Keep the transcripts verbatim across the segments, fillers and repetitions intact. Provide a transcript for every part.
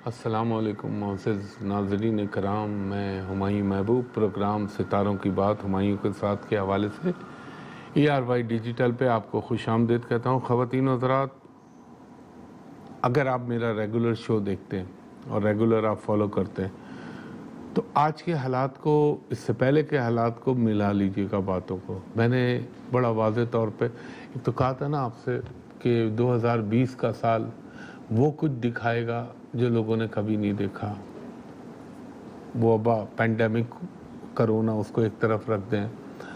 السلام علیکم معزز ناظرین کرام، میں ہمایوں محبوب پروگرام ستاروں کی بات ہمایوں کے ساتھ کے حوالے سے ای آر وائی ڈیجیٹل پہ آپ کو خوش آمدید کہتا ہوں۔ خواتین و حضرات، اگر آپ میرا ریگولر شو دیکھتے ہیں اور ریگولر آپ فالو کرتے ہیں تو آج کے حالات کو اس سے پہلے کے حالات کو ملا لیجئے گا باتوں کو۔ میں نے بڑا واضح طور پہ ایک تو کہا تھا نا آپ سے کہ دو ہزار بیس کا سال وہ کچھ دکھائے گا جو لوگوں نے کبھی نہیں دیکھا۔ وہ وبا، پینڈیمک، کرونا، اس کو ایک طرف رکھ دیں،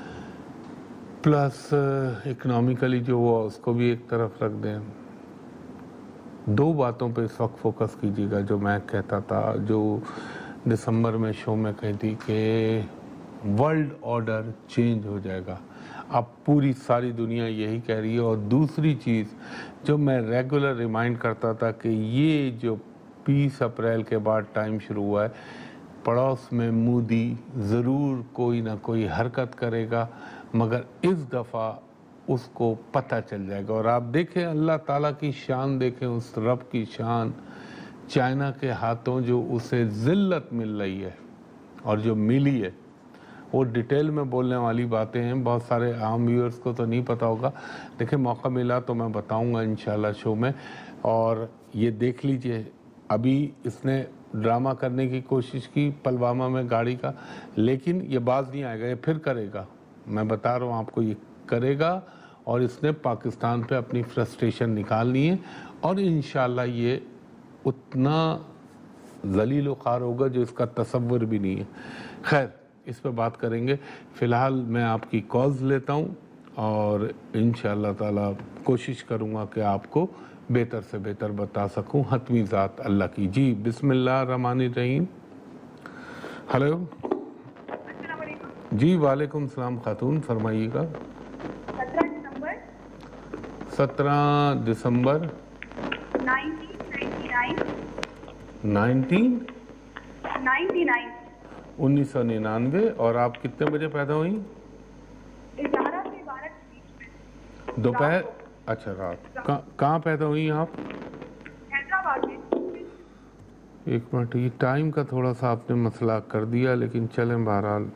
پلس اکنامیکلی جو ہوا اس کو بھی ایک طرف رکھ دیں۔ دو باتوں پہ اس وقت فوکس کیجیے گا جو میں کہتا تھا، جو دسمبر میں شو میں کہی تھی کہ ورلڈ آرڈر چینج ہو جائے گا۔ اب پوری ساری دنیا یہی کہہ رہی ہے۔ اور دوسری چیز جو میں ریگولر ریمائنڈ کرتا تھا کہ یہ جو بیس اپریل کے بعد ٹائم شروع ہوا ہے، پڑوس میں مودی ضرور کوئی نہ کوئی حرکت کرے گا، مگر اس دفعہ اس کو پتہ چل جائے گا۔ اور آپ دیکھیں اللہ تعالیٰ کی شان، دیکھیں اس رب کی شان، چائنا کے ہاتھوں جو اسے ذلت مل رہی ہے اور جو ملی ہے، وہ ڈیٹیل میں بولنے والی باتیں ہیں، بہت سارے عام ویورز کو تو نہیں پتہ ہوگا، دیکھیں موقع ملا تو میں بتاؤں گا انشاءاللہ شو میں۔ اور یہ دیکھ لیجئے، ابھی اس نے ڈرامہ کرنے کی کوشش کی پلوامہ میں گاڑی کا، لیکن یہ باز نہیں آئے گا، یہ پھر کرے گا، میں بتا رہا ہوں آپ کو، یہ کرے گا اور اس نے پاکستان پہ اپنی فرسٹریشن نکالنی ہے اور انشاءاللہ یہ اتنا ذلیل و خوار ہوگا جو اس کا تصور بھی نہیں ہے۔ خیر، اس پہ بات کریں گے۔ فی الحال میں آپ کی کالز لیتا ہوں اور انشاءاللہ تعالی کوشش کروں گا کہ آپ کو بہتر سے بہتر بتا سکوں، حتمی ذات اللہ کی۔ جی بسم اللہ الرحمن الرحیم۔ ہلو السلام علیکم۔ جی وعلیکم السلام خاتون، فرمائیے گا۔ سترہ دسمبر سترہ دسمبر nineteen ninety nine nineteen ninety nine انیس سو ننانوے۔ اور آپ کتنے بجے پیدا ہوئیں؟ گیارہ سے بارہ کے بیچ میں، دوپہر؟ اچھا رات۔ کہاں کہاں پیدا ہوئی آپ؟ حیدرآباد میں۔ ایک منٹ، یہ ٹائم کا تھوڑا سا آپ نے مسئلہ کر دیا، لیکن چلیں بہرحال۔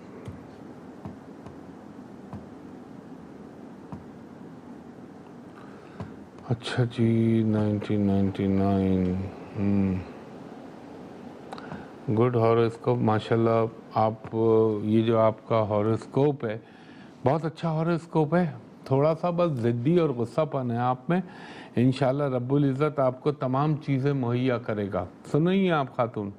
اچھا جی، nineteen ninety nine. Good horoscope, ماشاءاللہ۔ آپ یہ جو آپ کا ہاروسکوپ ہے بہت اچھا ہاروسکوپ ہے، تھوڑا سا بس ضدی اور غصہ پن ہے آپ میں۔ انشاءاللہ رب العزت آپ کو تمام چیزیں مہیا کرے گا۔ سن رہی ہیں آپ خاتون؟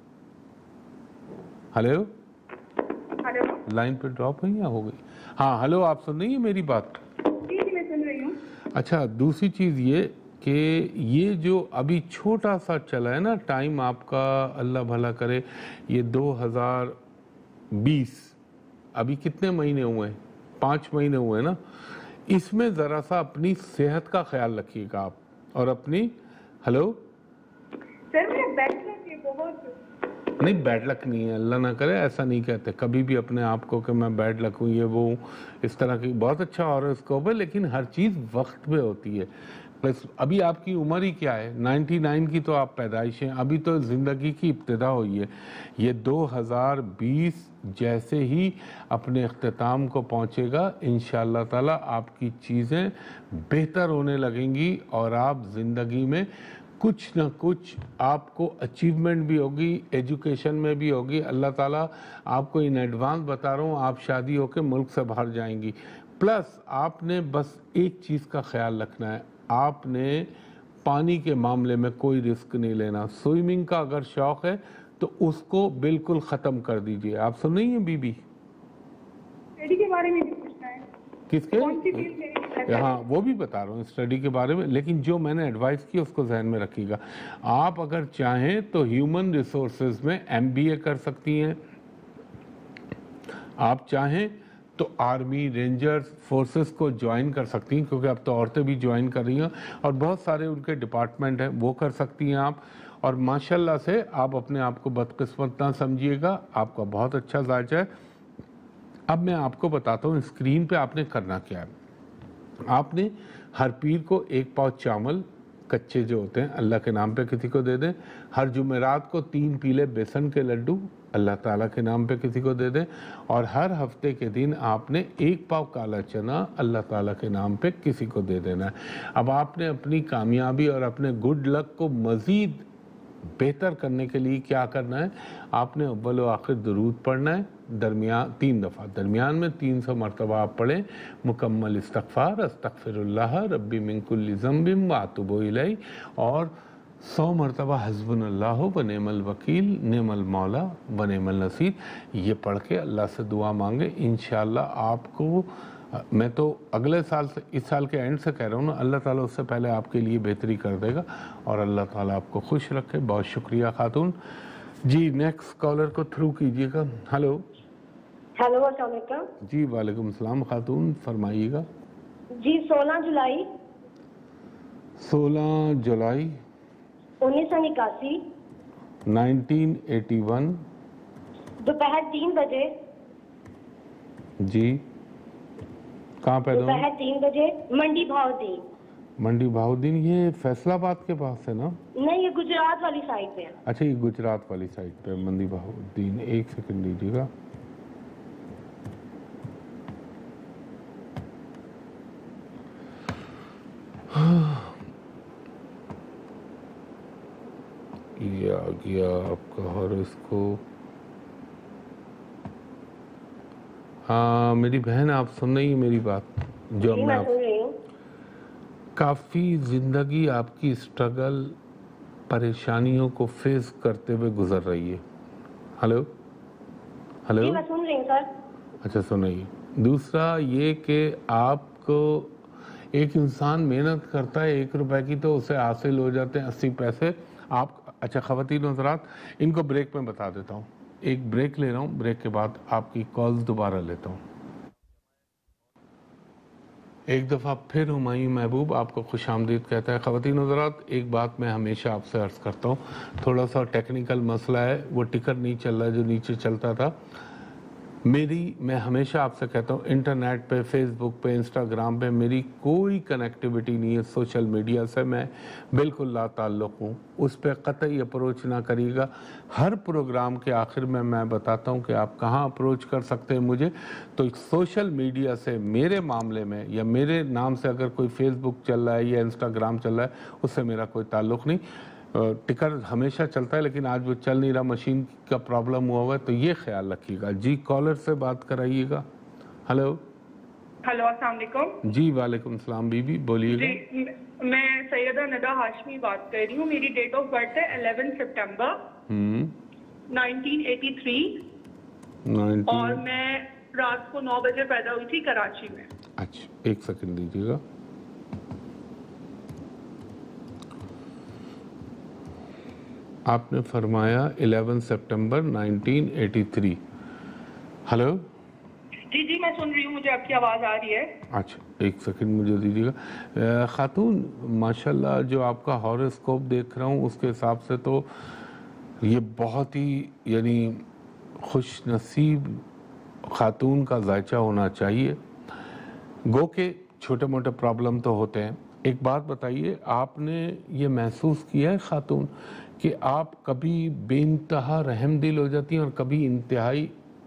ہلو، ہلو لائن پہ ڈراپ ہوئی یا ہو گئی؟ ہاں ہلو، آپ سن رہی ہیں میری بات؟ جی جی میں سن رہی ہوں۔ اچھا، دوسری چیز یہ کہ یہ جو ابھی چھوٹا سا چلا ہے نا ٹائم آپ کا، اللہ بھلا کرے، یہ دو ہزار بیس، ابھی کتنے مہینے ہوئے ہیں؟ پانچ مہینے ہوئے نا۔ اس میں ذرا سا اپنی صحت کا خیال رکھیے گا آپ، اور اپنی، ہلو سر میرا بیڈ لک ہے بہت۔ نہیں، بیڈ لک نہیں ہے، اللہ نہ کرے، ایسا نہیں کہتے کبھی بھی اپنے آپ کو کہ میں بیڈ لک ہوں، یہ وہ ہوں، اس طرح کی بہت اچھا ہاروسکوپ ہے، لیکن ہر چیز وقت پہ ہوتی ہے۔ بس ابھی آپ کی عمر ہی کیا ہے؟ نائنٹی نائن کی تو آپ پیدائش ہیں، ابھی تو زندگی کی ابتدا ہوئی ہے۔ یہ دو ہزار بیس جیسے ہی اپنے اختتام کو پہنچے گا، انشاءاللہ تعالی آپ کی چیزیں بہتر ہونے لگیں گی اور آپ زندگی میں کچھ نہ کچھ آپ کو اچیومنٹ بھی ہوگی، ایجوکیشن میں بھی ہوگی۔ اللہ تعالیٰ آپ کو ان ایڈوانس بتا رہا ہوں، آپ شادی ہو کے ملک سے باہر جائیں گی۔ پلس آپ نے بس ایک چیز کا خیال رکھنا ہے، آپ نے پانی کے معاملے میں کوئی رسک نہیں لینا۔ سوئمنگ کا اگر شوق ہے تو اس کو بالکل ختم کر دیجئے۔ آپ سن رہی ہیں بی بی؟ اسٹڈی کے بارے میں بھی پوچھنا ہے۔ کس کے؟ کون سی فیلڈ میری بہتر ہے؟ ہاں وہ بھی بتا رہا ہوں اسٹڈی کے بارے میں، لیکن جو میں نے ایڈوائز کی اس کو ذہن میں رکھیے گا۔ آپ اگر چاہیں تو ہیومن ریسورسز میں ایم بی اے کر سکتی ہیں، آپ چاہیں تو آرمی، رینجرز، فورسز کو جوائن کر سکتی ہیں، کیونکہ اب تو عورتیں بھی جوائن کر رہی ہیں اور بہت سارے ان کے ڈپارٹمنٹ ہیں، وہ کر سکتی ہیں آپ۔ اور ماشاءاللہ سے آپ اپنے آپ کو بدقسمت نہ سمجھیے گا، آپ کا بہت اچھا ذائقہ ہے۔ اب میں آپ کو بتاتا ہوں اسکرین پہ آپ نے کرنا کیا ہے۔ آپ نے ہر پیر کو ایک پاؤ چاول، کچے جو ہوتے ہیں اللہ کے نام پہ کسی کو دے دیں. ہر جمعرات کو تین پیلے بیسن کے لڈو اللہ تعالیٰ کے نام پہ کسی کو دے دیں. اور ہر ہفتے کے دن آپ نے ایک پاؤ کالا چنا اللہ تعالیٰ کے نام پہ کسی کو دے دینا ہے. اب آپ نے اپنی کامیابی اور اپنے گڈ لک کو مزید بہتر کرنے کے لیے کیا کرنا ہے؟ آپ نے اول و آخر درود پڑھنا ہے درمیان تین دفعہ, درمیان میں تین سو مرتبہ آپ پڑھیں مکمل استغفار استغفر اللہ ربی من کل ذنب واتوب الیہ, اور سو مرتبہ حسبنا اللہ و نعم الوکیل نعم المولا و نعم النصیر. یہ پڑھ کے اللہ سے دعا مانگے, انشاءاللہ آپ کو, میں تو اگلے سال سے, اس سال کے اینڈ سے کہہ رہا ہوں نا, اللہ تعالیٰ اس سے پہلے آپ کے لیے بہتری کر دے گا اور اللہ تعالیٰ آپ کو خوش رکھے. بہت شکریہ خاتون. جی نیکسٹ کالر کو تھرو کیجئے گا. ہلو ہیلو السلام علیکم. جی وعلیکم السلام خاتون, فرمائیے گا. جی سولہ جولائی سولہ جولائی انیس سو اکاسی نائنٹین ایٹی ون دوپہر تین بجے. جی کہاں پیدا ہوئے؟ دوپہر تین بجے منڈی بھاؤدین. منڈی بہاؤدین, یہ فیصل آباد کے پاس ہے نا؟ نہیں یہ گجرات والی سائڈ پہ ہے. اچھا یہ گجرات والی سائڈ پہ منڈی بہاؤدین. ایک سیکنڈ دیجیے گا. یہ آ گیا آپ کا ہاروسکوپ. ہاں میری بہن آپ سن رہی ہیں میری بات؟ جو میں آپ کافی زندگی آپ کی اسٹرگل پریشانیوں کو فیس کرتے ہوئے گزر رہی ہے. ہلو ہلو جی میں سن رہی ہوں سر. اچھا سنائیے. دوسرا یہ کہ آپ کو ایک انسان محنت کرتا ہے ایک روپے کی تو اسے حاصل ہو جاتے ہیں اسی پیسے. آپ اچھا خواتین و حضرات ان کو بریک میں بتا دیتا ہوں, ایک بریک لے رہا ہوں, بریک کے بعد آپ کی کالز دوبارہ لیتا ہوں. ایک دفعہ پھر ہمایوں محبوب آپ کو خوش آمدید کہتا ہے. خواتین و حضرات ایک بات میں ہمیشہ آپ سے عرض کرتا ہوں, تھوڑا سا ٹیکنیکل مسئلہ ہے, وہ ٹکر نہیں چل رہا جو نیچے چلتا تھا. میری میں ہمیشہ آپ سے کہتا ہوں انٹرنیٹ پہ, فیس بک پہ, انسٹاگرام پہ میری کوئی کنیکٹیوٹی نہیں ہے سوشل میڈیا سے, میں بالکل لا تعلق ہوں. اس پہ قطعی اپروچ نہ کریے گا. ہر پروگرام کے آخر میں میں بتاتا ہوں کہ آپ کہاں اپروچ کر سکتے ہیں مجھے. تو سوشل میڈیا سے میرے معاملے میں یا میرے نام سے اگر کوئی فیس بک چل رہا ہے یا انسٹاگرام چل رہا ہے اس سے میرا کوئی تعلق نہیں. ٹکر ہمیشہ چلتا ہے لیکن آج وہ چل نہیں رہا, مشین کا پرابلم ہوا ہوا ہے, تو یہ خیال رکھیے گا. جی کالر سے بات کرائیے گا. ہلو ہلو السلام علیکم. جی وعلیکم السلام بی بی بولیے گا. جی میں سیدہ ندا ہاشمی بات کر رہی ہوں. میری ڈیٹ آف برتھ ہے eleven September nineteen eighty three اور میں رات کو نو بجے پیدا ہوئی تھی کراچی میں. اچھا ایک سیکنڈ دیجیے گا. آپ نے فرمایا eleven September nineteen eighty three. Hello جی جی میں سن رہی ہوں, مجھے آپ کی آواز آ رہی ہے. اچھا ایک سیکنڈ مجھے دیجیے گا. خاتون ماشاءاللہ جو آپ کا ہاروسکوپ دیکھ رہا ہوں اس کے حساب سے تو یہ بہت ہی یعنی خوش نصیب خاتون کا ذائچہ ہونا چاہیے. گو کہ چھوٹے موٹے پرابلم تو ہوتے ہیں. ایک بات بتائیے, آپ نے یہ محسوس کیا ہے خاتون کہ آپ کبھی بے انتہا رحم دل ہو جاتی ہیں اور کبھی انتہائی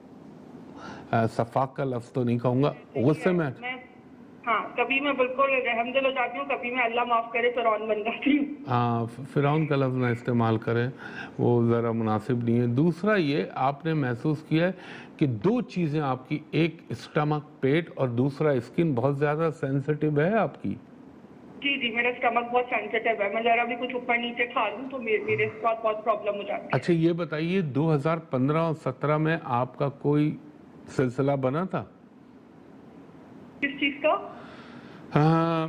صفاق کا لفظ تو نہیں کہوں گا, غصے میں؟ ہاں کبھی میں بالکل رحم دل ہو جاتی ہوں, کبھی میں اللہ معاف کرے فرعون بن جاتی ہوں. ہاں فرعون کا لفظ نہ استعمال کریں, وہ ذرا مناسب نہیں ہے. دوسرا یہ آپ نے محسوس کیا ہے کہ دو چیزیں آپ کی, ایک اسٹمک پیٹ اور دوسرا اسکن بہت زیادہ سینسٹیو ہے آپ کی. جی جی میرا اسٹمک بہت سینسٹیو ہے, میں ذرا بھی کچھ اوپر نیچے کھا لوں تو میرے ساتھ بہت پرابلم ہو جاتی ہے. اچھا یہ بتائیے دو ہزار پندرہ اور سترہ میں آپ کا کوئی سلسلہ بنا تھا؟ کس چیز کا؟ ہاں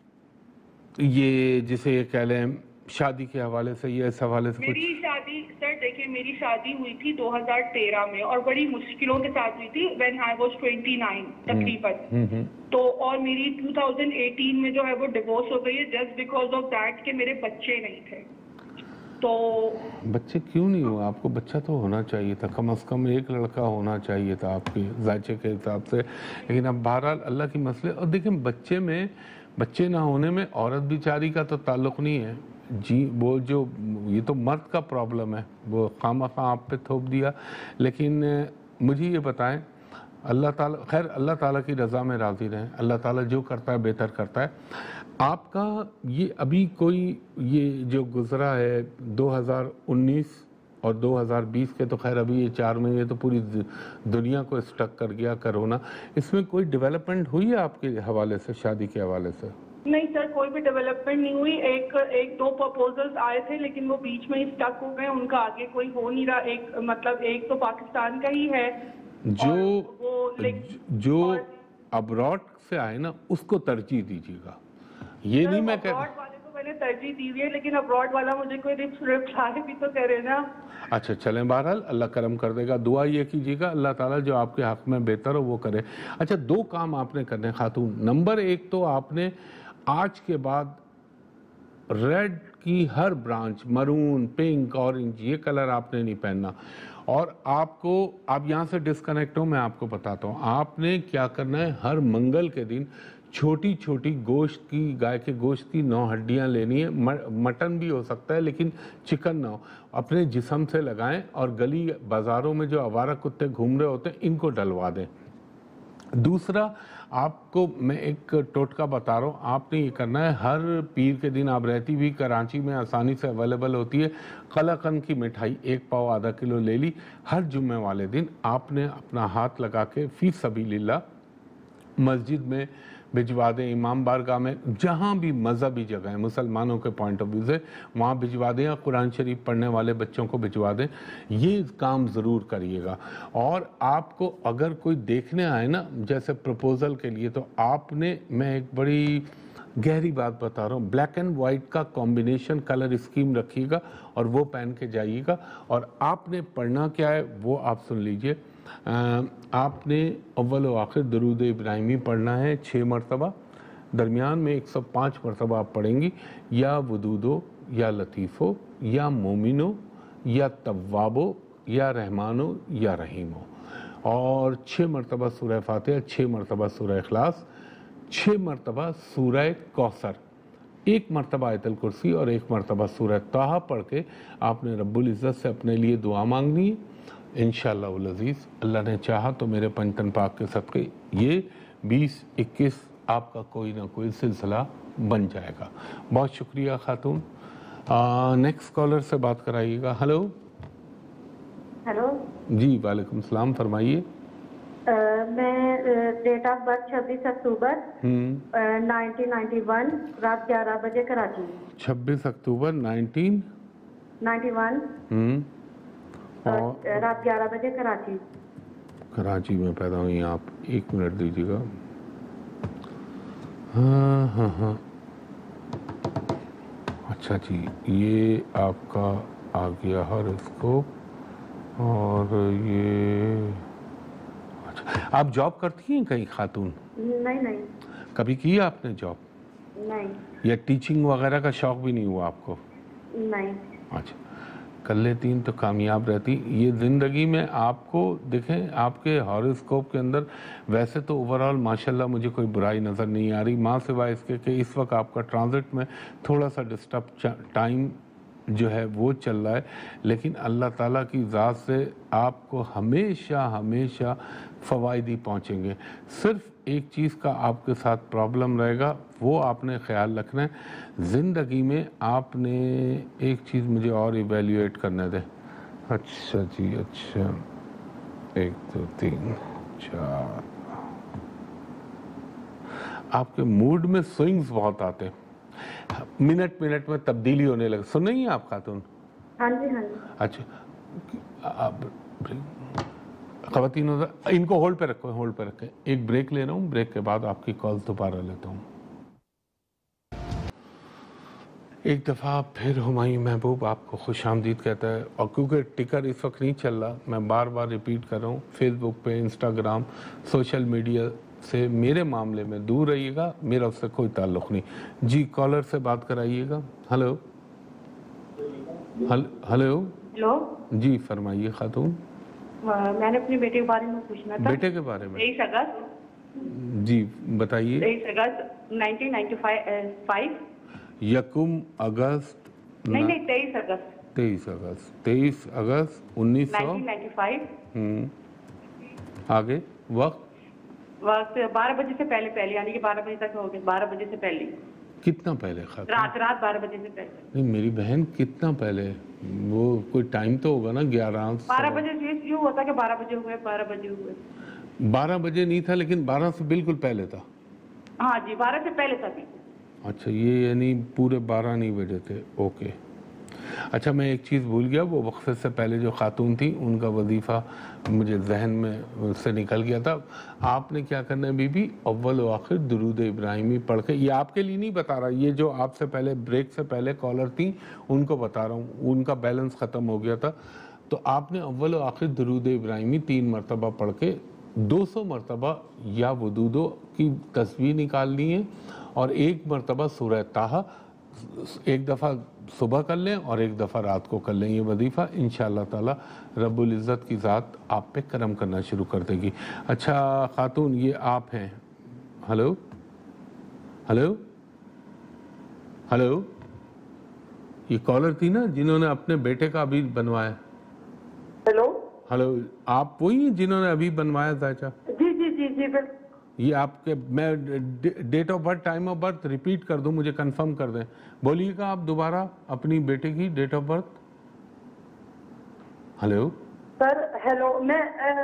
یہ جسے یہ کہہ لیں شادی کے حوالے سے یا اس حوالے سے کچھ؟ میری شادی سر دیکھیں میری شادی ہوئی تھی دو ہزار تیرہ میں اور بڑی مشکلوں کے ساتھ ہوئی تھی, when I was twenty nine تقریباً. تو اور میری ٹو تھاؤزینڈ ایٹین میں جو ہے وہ ڈیورس ہو گئی ہے جسٹ بیکاز آف دیٹ کہ میرے بچے نہیں تھے. تو بچے کیوں نہیں ہوا؟ آپ کو بچہ تو ہونا چاہیے تھا, کم از کم ایک لڑکا ہونا چاہیے تھا آپ کے ذائچے کے حساب سے. لیکن اب بہرحال اللہ کی مسئلے. اور دیکھیں بچے میں بچے نہ ہونے میں عورت بیچاری کا تو تعلق نہیں ہے جی، وہ جو یہ تو مرد کا پرابلم ہے، وہ خواہ خواہ آپ پہ تھوپ دیا. لیکن مجھے یہ بتائیں، اللہ تعالیٰ خیر اللہ تعالیٰ کی رضا میں راضی رہیں، اللہ تعالیٰ جو کرتا ہے بہتر کرتا ہے. آپ کا یہ ابھی کوئی یہ جو گزرا ہے دو ہزار انیس اور دو ہزار بیس کے، تو خیر ابھی یہ چار مہینے تو پوری دنیا کو اسٹک کر گیا کرونا، اس میں کوئی ڈیولپمنٹ ہوئی ہے آپ کے حوالے سے، شادی کے حوالے سے؟ نہیں سر، کوئی بھی ڈیولپمنٹ نہیں ہوئی. ایک ایک دو پرپوزلز آئے تھے لیکن وہ بیچ میں اسٹک ہو گئے، ان کا آگے کوئی ہو نہیں رہا. ایک مطلب ایک تو پاکستان کا ہی ہے جو جو ابراڈ سے آئے نا اس کو ترجیح دیجیے گا. یہ نہیں میں ابراڈ والے کو میں نے ترجیح دی ہوئی ہے، لیکن ابراڈ والا مجھے کوئی رپلائی بھی تو کرے نا. اچھا چلیں، بہرحال اللہ کرم کر دے گا. دعا یہ کیجیے گا اللہ تعالیٰ جو آپ کے حق میں بہتر ہو وہ کرے. اچھا دو کام آپ نے کرنے خاتون. نمبر ایک تو آپ نے آج کے بعد ریڈ کی ہر برانچ، مرون، پنک، اورنج، یہ کلر آپ نے نہیں پہننا. اور آپ کو آپ یہاں سے ڈسکنیکٹ ہو، میں آپ کو بتاتا ہوں آپ نے کیا کرنا ہے. ہر منگل کے دن چھوٹی چھوٹی گوشت کی، گائے کے گوشت کی نو ہڈیاں لینی ہے. مٹن بھی ہو سکتا ہے لیکن چکن نہ ہو. اپنے جسم سے لگائیں اور گلی بازاروں میں جو آوارہ کتے گھوم رہے ہوتے ہیں ان کو ڈلوا دیں. دوسرا آپ کو میں ایک ٹوٹکا بتا رہا ہوں، آپ نے یہ کرنا ہے ہر پیر کے دن، آپ رہتی بھی کراچی میں آسانی سے اویلیبل ہوتی ہے، قلاقند کی مٹھائی ایک پاؤ آدھا کلو لے لی. ہر جمعہ والے دن آپ نے اپنا ہاتھ لگا کے فی سبیل اللہ مسجد میں بھجوا دیں، امام بارگاہ میں، جہاں بھی مذہبی جگہ ہیں مسلمانوں کے پوائنٹ آف ویو سے وہاں بھجوا دیں، یا قرآن شریف پڑھنے والے بچوں کو بھجوا دیں. یہ کام ضرور کریے گا. اور آپ کو اگر کوئی دیکھنے آئے نا جیسے پروپوزل کے لیے، تو آپ نے، میں ایک بڑی گہری بات بتا رہا ہوں، بلیک اینڈ وائٹ کا کمبینیشن کلر اسکیم رکھیے گا اور وہ پہن کے جائیے گا. اور آپ نے پڑھنا کیا ہے وہ آپ سن لیجئے. آپ نے اول و آخر درود ابراہیمی پڑھنا ہے چھ مرتبہ، درمیان میں ایک سو پانچ مرتبہ آپ پڑھیں گی، یا ودودو، یا لطیفو، یا مومنو، یا توابو، یا رحمانو، یا رحیمو. اور چھ مرتبہ سورہ فاتحہ، چھ مرتبہ سورہ اخلاص، چھ مرتبہ سورہ کوثر، ایک مرتبہ آیت الکرسی اور ایک مرتبہ سورہ طٰہٰ پڑھ کے آپ نے رب العزت سے اپنے لیے دعا مانگنی ہے. انشاءاللہ العزیز اللہ نے چاہا تو میرے پنجتن پاک کے صدقے یہ بیس اکیس آپ کا کوئی نہ کوئی سلسلہ بن جائے گا. بہت شکریہ خاتون. نیکسٹ کالر سے بات کرائیے گا. ہلو. ہلو جی وعلیکم السلام، فرمائیے. میں ڈیٹ آف برتھ چھبیس اکتوبر نائنٹین نائنٹی ون، رات گیارہ بجے کراچی. چھبیس اکتوبر نائنٹین نائنٹی ون رات گیارہ بجے کراچی. کراچی میں پیدا ہوئی آپ. ایک منٹ دیجیے گا. ہاں ہاں ہاں اچھا جی، یہ آپ کا آ گیا ہاروسکوپ. اور یہ اچھا، آپ جاب کرتی ہیں کہیں خاتون؟ نہیں نہیں. کبھی کی آپ نے جاب؟ نہیں. یا ٹیچنگ وغیرہ کا شوق بھی نہیں ہوا آپ کو؟ نہیں. اچھا کر لیتی ہیں تو کامیاب رہتی. یہ زندگی میں آپ کو دیکھیں، آپ کے ہاروسکوپ کے اندر ویسے تو اوورآل ماشاءاللہ مجھے کوئی برائی نظر نہیں آ رہی، ماں سوائے اس کے کہ اس وقت آپ کا ٹرانزٹ میں تھوڑا سا ڈسٹرب ٹائم جو ہے وہ چل رہا ہے. لیکن اللہ تعالیٰ کی ذات سے آپ کو ہمیشہ ہمیشہ فوائد ہی پہنچیں گے. صرف ایک چیز کا آپ کے ساتھ پرابلم رہے گا، وہ آپ نے خیال رکھنا ہے. زندگی میں آپ نے ایک چیز مجھے اور ایویلیویٹ کرنے دیں. اچھا جی اچھا، ایک دو تین چار. آپ کے موڈ میں سوئنگز بہت آتے ہیں، منٹ منٹ میں تبدیلی ہونے لگے. سن نہیں ہیں آپ خاتون؟ ہاں جی ہاں جی. اچھا خواتین ان کو ہولڈ پہ رکھو، ہولڈ پہ رکھیں. ایک بریک لے رہا ہوں، بریک کے بعد آپ کی کال دوبارہ لیتا ہوں. ایک دفعہ پھر ہمایوں محبوب آپ کو خوش آمدید کہتا ہے. اور کیونکہ ٹکر اس وقت نہیں چل رہا، میں بار بار ریپیٹ کر رہا ہوں، فیس بک پہ، انسٹاگرام، سوشل میڈیا سے میرے معاملے میں دور رہیے گا، میرا اس سے کوئی تعلق نہیں. جی کالر سے بات کرائیے گا. ہلو ہلو ہلو جی فرمائیے خاتون. میں نے اپنے بیٹے کے بارے میں پوچھنا تھا. بیٹے کے بارے میں؟ تیئیس اگست. جی بتائیے. تیئیس اگست नाइनटीन नाइन्टी फाइव। यकुम अगस्त नहीं नहीं तेईस अगस्त तेईस अगस्त तेईस अगस्त उन्नीस सौ नाइनटीन नाइन्टी फाइव। हम्म आगे वक्त वक्त बारह बजे से पहले पहले यानी कि बारह बजे तक हो गए, बारह बजे से पहले। कितना पहले खातून? रात रात बारह बजे से पहले। नहीं मेरी बहन कितना पहले, वो कोई टाइम तो होगा ना, ग्यारह बारह बजे से यूँ होता कि बारह बजे हुए बारह बजे हुए बारह बजे नहीं था लेकिन बारह से बिल्कुल पहले था। हाँ जी बारह से पहले था। अच्छा ये यानी पूरे बारह नहीं बजे थे, ओके। अच्छा मैं एक चीज़ भूल गया, वो वक्फे से पहले जो खातून थी उनका वजीफ़ा मुझे जहन में से निकल गया था। आपने क्या करना है बीबी, अव्वल व आखिर दुरूद इब्राहिमी पढ़ के, ये आपके लिए नहीं बता रहा, ये जो आपसे पहले ब्रेक से पहले कॉलर थी उनको बता रहा हूँ, उनका बैलेंस ख़त्म हो गया था। तो आपने अव्वल व आखिर दुरूद इब्राहिमी तीन मरतबा पढ़ के दो सौ मरतबा या वदूदो की तस्वीर निकालनी है और एक मरतबा सूरह ताहा एक दफ़ा सुबह कर लें और एक दफ़ा रात को कर लें। ये वजीफ़ा इंशाअल्लाह ताला रब्बुल इज़्ज़त की ज़ात आप पे करम करना शुरू कर देगी। अच्छा खातून ये आप हैं, हेलो हेलो हेलो, ये कॉलर थी ना जिन्होंने अपने बेटे का अभी बनवाया? हेलो हेलो, आप वही हैं जिन्होंने अभी बनवाया जायचा? जी जी जी जी बिल्कुल। ये आपके, मैं date of birth time of birth repeat कर दूं, मुझे कंफर्म कर दें। बोलिएगा आप दोबारा अपनी बेटे की date of birth. Hello sir hello, मैं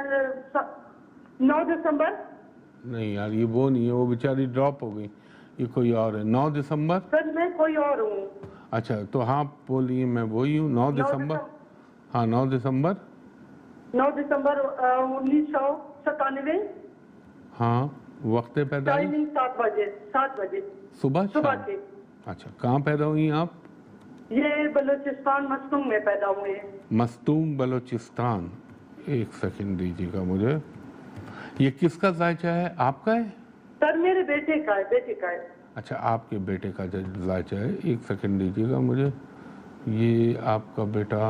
नौ दिसंबर। नहीं यार ये वो नहीं है, वो बेचारी ड्रॉप हो गई, ये कोई और है। नौ दिसंबर। सर मैं कोई और हूँ। अच्छा तो हाँ बोलिए, मैं वही हूँ। नौ दिसंबर, हाँ नौ दिसंबर नौ दिसंबर उन्नीस सौ सतानवे। हाँ वक्त पैदा टाइमिंग सात बजे सात बजे सुबह सुबह शाम? के। अच्छा कहाँ पैदा हुई आप? ये बलूचिस्तान मस्तूम में पैदा हुए हैं। मस्तूम बलूचिस्तान, एक सेकंड दीजिएगा मुझे। ये किसका जायचा है, आपका है? सर मेरे बेटे का है, बेटे का है। अच्छा आपके बेटे का जायचा है, एक सेकंड दीजिएगा मुझे। ये आपका बेटा,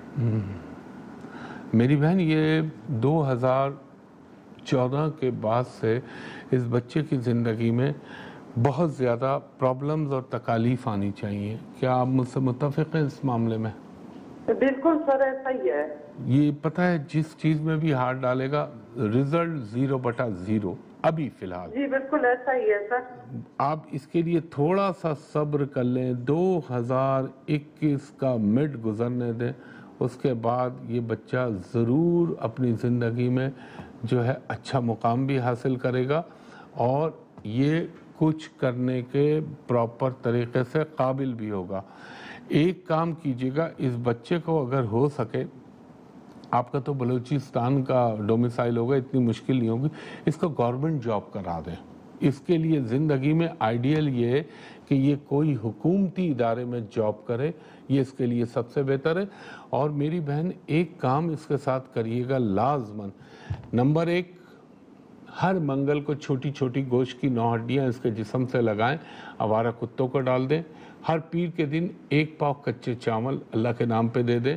मेरी बहन ये दो हज़ार चौदह के बाद से इस बच्चे की ज़िंदगी में बहुत ज़्यादा प्रॉब्लम्स और तकालीफ आनी चाहिए। क्या आप मुझसे मुत्तफ़िक़ हैं इस मामले में? बिल्कुल सर ऐसा ही है। ये पता है जिस चीज़ में भी हाथ डालेगा रिजल्ट ज़ीरो बटा ज़ीरो अभी फ़िलहाल। जी बिल्कुल ऐसा ही है सर। आप इसके लिए थोड़ा सा सब्र कर लें, दो हज़ार इक्कीस का मिड गुजरने दें, उसके बाद ये बच्चा ज़रूर अपनी ज़िंदगी में जो है अच्छा मुकाम भी हासिल करेगा और ये कुछ करने के प्रॉपर तरीके से काबिल भी होगा। एक काम कीजिएगा, इस बच्चे को अगर हो सके, आपका तो बलूचिस्तान का डोमिसाइल होगा, इतनी मुश्किल नहीं होगी, इसको गवर्नमेंट जॉब करा दें। इसके लिए ज़िंदगी में आइडियल ये है कि ये कोई हुकूमती इदारे में जॉब करे, ये इसके लिए सबसे बेहतर है। और मेरी बहन एक काम इसके साथ करिएगा लाजमन, नंबर एक, हर मंगल को छोटी छोटी गोश्त की नौ हड्डियाँ इसके जिस्म से लगाएं, आवारा कुत्तों को डाल दें। हर पीर के दिन एक पाव कच्चे चावल अल्लाह के नाम पे दे दें।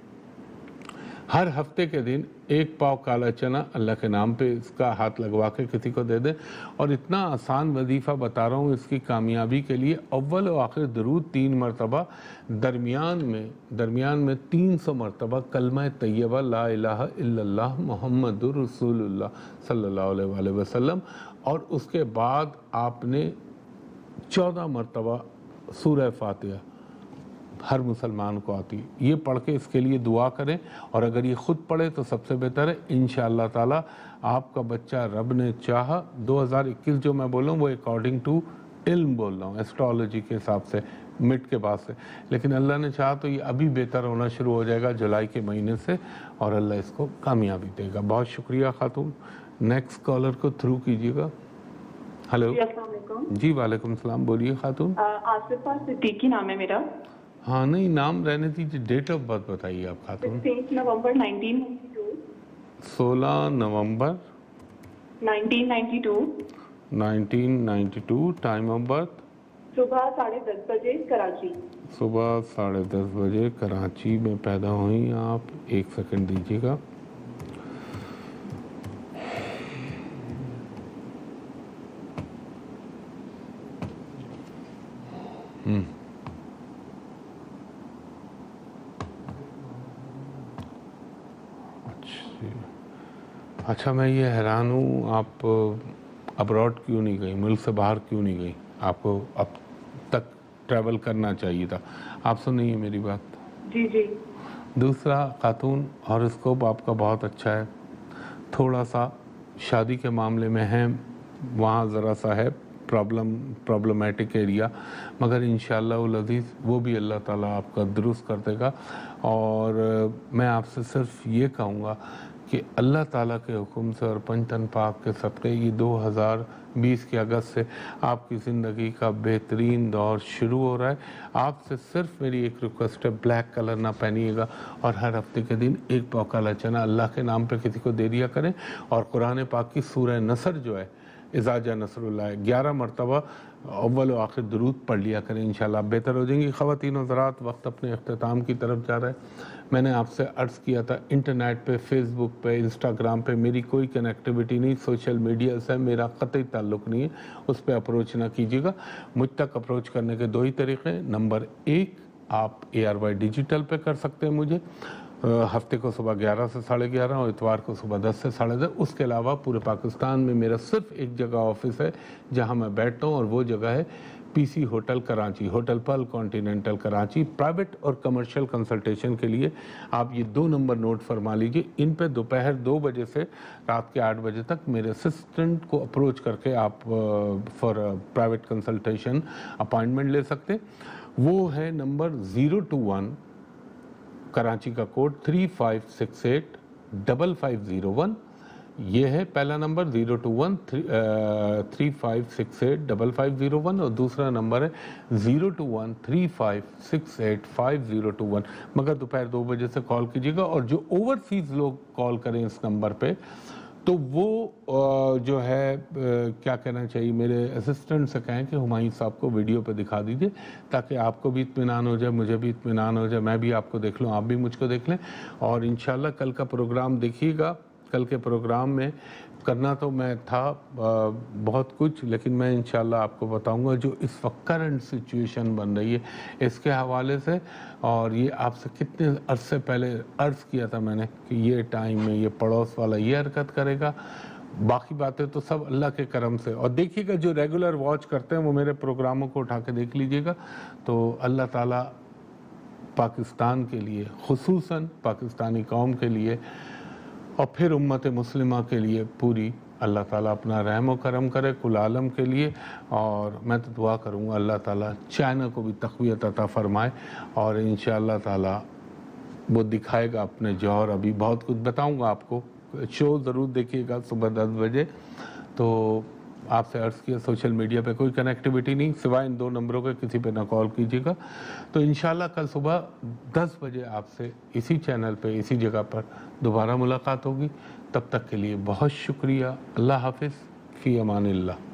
हर हफ्ते के दिन एक पाव काला चना अल्लाह के नाम पे इसका हाथ लगवा के किसी को दे दें। और इतना आसान वजीफ़ा बता रहा हूँ इसकी कामयाबी के लिए, अव्वल व आखिर दरूद तीन मरतबा, दरमियान में दरमियान में तीन सौ मरतबा कलमा तैयबा ला इलाहा इल्लल्लाह मुहम्मदुर रसूलुल्लाह सल्लल्लाहु अलैहि वसल्लम, और उसके बाद आपने चौदह मरतबा सूरह फातिहा, हर मुसलमान को आती है, ये पढ़ के इसके लिए दुआ करें। और अगर ये खुद पढ़े तो सबसे बेहतर है। इंशाअल्लाह ताला आपका बच्चा रब ने चाहा, दो हज़ार इक्कीस जो मैं बोल रहा हूँ वो अकॉर्डिंग टू इल्म बोल रहा हूँ, एस्ट्रोलॉजी के हिसाब से, मिड के बाद से, लेकिन अल्लाह ने चाहा तो ये अभी बेहतर होना शुरू हो जाएगा जुलाई के महीने से, और अल्लाह इसको कामयाबी देगा। बहुत शुक्रिया खातून। नेक्स्ट कॉलर को थ्रू कीजिएगा। हेलो जी, वालेकुम सलाम, बोलिए खातून। आसिफा सिद्दीकी नाम है मेरा। हाँ नहीं नाम रहने दीजिए, डेट ऑफ बर्थ बताइए आप खातून। सोलह नवंबर नाइनटीन नाइंटी टू। सोलह नवंबर nineteen ninety two. Nineteen ninety two. Time of birth सुबह साढ़े दस बजे कराची। सुबह साढ़े दस बजे कराची में पैदा हुई आप। एक सेकंड दीजिएगा। اچھا میں یہ حیران ہوں آپ ابراڈ کیوں نہیں گئی, ملک سے باہر کیوں نہیں گئی؟ آپ کو اب تک ٹریول کرنا چاہیے تھا. آپ سنیے میری بات. جی جی. دوسرا خاتون, ہاروسکوپ آپ کا بہت اچھا ہے, تھوڑا سا شادی کے معاملے میں ہے وہاں ذرا سا ہے پرابلم پرابلمیٹک ایریا, مگر انشاءاللہ العزیز وہ بھی اللہ تعالیٰ آپ کا درست کر دے گا. اور میں آپ سے صرف یہ کہوں گا کہ اللہ تعالیٰ کے حکم سے اور پنجتن پاک کے صدقے یہ دو ہزار بیس کے اگست سے آپ کی زندگی کا بہترین دور شروع ہو رہا ہے. آپ سے صرف میری ایک ریکویسٹ ہے, بلیک کلر نہ پہنیے گا اور ہر ہفتے کے دن ایک پاؤ کالا چنا اللہ کے نام پہ کسی کو دے دیا کریں. اور قرآن پاک کی سورہ نصر جو ہے اذا جاء نصر اللہ گیارہ مرتبہ اول و آخر درود پڑھ لیا کریں, انشاءاللہ آپ بہتر ہو جائیں گی. خواتین و حضرات, وقت اپنے اختتام کی طرف جا رہا ہے. میں نے آپ سے عرض کیا تھا انٹرنیٹ پہ, فیس بک پہ, انسٹاگرام پہ میری کوئی کنیکٹیویٹی نہیں, سوشل میڈیا سے میرا قطعی تعلق نہیں ہے, اس پہ اپروچ نہ کیجیے گا. مجھ تک اپروچ کرنے کے دو ہی طریقے ہیں. نمبر ایک, آپ اے آر وائی ڈیجیٹل پہ کر سکتے ہیں مجھے, ہفتے کو صبح گیارہ سے ساڑھے گیارہ اور اتوار کو صبح دس سے ساڑھے دس. اس کے علاوہ پورے پاکستان میں میرا صرف ایک جگہ آفس ہے جہاں میں بیٹھتا ہوں, اور وہ جگہ ہے P C hotel Karachi, hotel pearl continental Karachi. Private اور کمرشل کنسلٹیشن کے لیے آپ یہ دو نمبر نوٹ فرما لیجئے. ان پہ دوپہر دو بجے سے رات کے آٹھ بجے تک میرے اسسٹنٹ کو اپروچ کر کے آپ فار پرائیویٹ کنسلٹیشن اپائنٹمنٹ لے سکتے. وہ ہے number zero two one, Karachi کا code three five six eight double five zero one. یہ ہے پہلا number zero two one three five six eight double five zero one, اور دوسرا نمبر ہے zero two one three five six eight five zero two one. مگر دوپہر دو بجے سے کال کیجیے گا. اور جو اوورسیز لوگ کال کریں اس نمبر پہ تو وہ جو ہے کیا کہنا چاہیے, میرے اسسٹنٹ سے کہیں کہ ہمایوں صاحب کو ویڈیو پہ دکھا دیجئے تاکہ آپ کو بھی اطمینان ہو جائے, مجھے بھی اطمینان ہو جائے, میں بھی آپ کو دیکھ لوں, آپ بھی مجھ کو دیکھ لیں. اور انشاءاللہ کل کا پروگرام دیکھیے گا. کل کے پروگرام میں کرنا تو میں تھا بہت کچھ, لیکن میں انشاءاللہ آپ کو بتاؤں گا جو اس وقت کرنٹ سچویشن بن رہی ہے اس کے حوالے سے. اور یہ آپ سے کتنے عرصے پہلے عرض کیا تھا میں نے کہ یہ ٹائم میں یہ پڑوس والا یہ حرکت کرے گا, باقی باتیں تو سب اللہ کے کرم سے. اور دیکھیے گا جو ریگولر واچ کرتے ہیں وہ میرے پروگراموں کو اٹھا کے دیکھ لیجئے گا, تو اللہ تعالیٰ پاکستان کے لیے, خصوصاً پاکستانی قوم کے لیے اور پھر امت مسلمہ کے لیے پوری اللہ تعالیٰ اپنا رحم و کرم کرے کل عالم کے لیے. اور میں تو دعا کروں گا اللہ تعالیٰ چائنا کو بھی تقویت عطا فرمائے, اور انشاءاللہ تعالیٰ وہ دکھائے گا اپنے جوہر. ابھی بہت کچھ بتاؤں گا آپ کو, شو ضرور دیکھیے گا صبح دس بجے. تو آپ سے عرض کیا سوشل میڈیا پہ کوئی کنیکٹیویٹی نہیں سوائے ان دو نمبروں کے, کسی پہ نہ کال کیجیے گا. تو انشاءاللہ کل صبح دس بجے آپ سے اسی چینل پہ اسی جگہ پر دوبارہ ملاقات ہوگی. تب تک کے لیے بہت شکریہ. اللہ حافظ, فی امان اللہ.